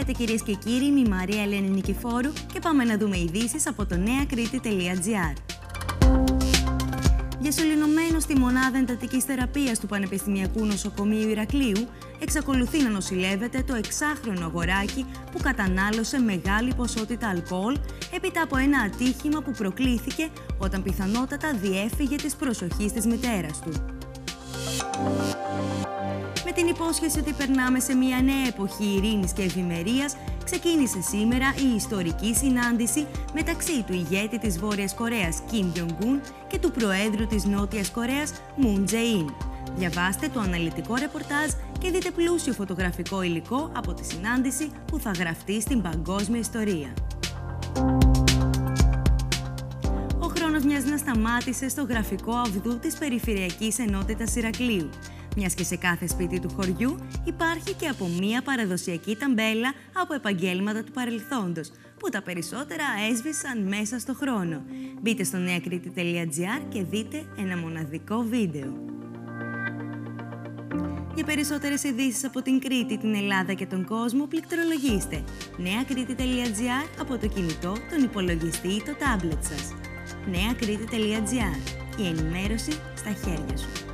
Χαίρετε κυρίες και κύριοι, είμαι η Μαρία Ελένη Νικηφόρου και πάμε να δούμε ειδήσεις από το neakriti.gr. Διασωληνωμένο στη μονάδα εντατικής θεραπείας του Πανεπιστημιακού Νοσοκομείου Ηρακλείου, εξακολουθεί να νοσηλεύεται το 6χρονο αγοράκι που κατανάλωσε μεγάλη ποσότητα αλκοόλ έπειτα από ένα ατύχημα που προκλήθηκε όταν πιθανότατα διέφυγε της προσοχής της μητέρας του. Με την υπόσχεση ότι περνάμε σε μια νέα εποχή ειρήνης και ευημερίας, ξεκίνησε σήμερα η ιστορική συνάντηση μεταξύ του ηγέτη της Βόρειας Κορέας Κιμ Γιονγκούν και του Προέδρου της Νότιας Κορέας Μουν Τζεΐν. Διαβάστε το αναλυτικό ρεπορτάζ και δείτε πλούσιο φωτογραφικό υλικό από τη συνάντηση που θα γραφτεί στην παγκόσμια ιστορία. Ο χρόνος μοιάζει να σταμάτησε στο γραφικό αυγού της Περιφερειακής Ενότητας Ηρακλείου, μιας και σε κάθε σπίτι του χωριού υπάρχει και από μία παραδοσιακή ταμπέλα από επαγγέλματα του παρελθόντος, που τα περισσότερα έσβησαν μέσα στο χρόνο. Μπείτε στο neakriti.gr και δείτε ένα μοναδικό βίντεο. Για περισσότερες ειδήσεις από την Κρήτη, την Ελλάδα και τον κόσμο, πληκτρολογήστε neakriti.gr από το κινητό, τον υπολογιστή ή το τάμπλετ σας. neakriti.gr. Η ενημέρωση στα χέρια σου.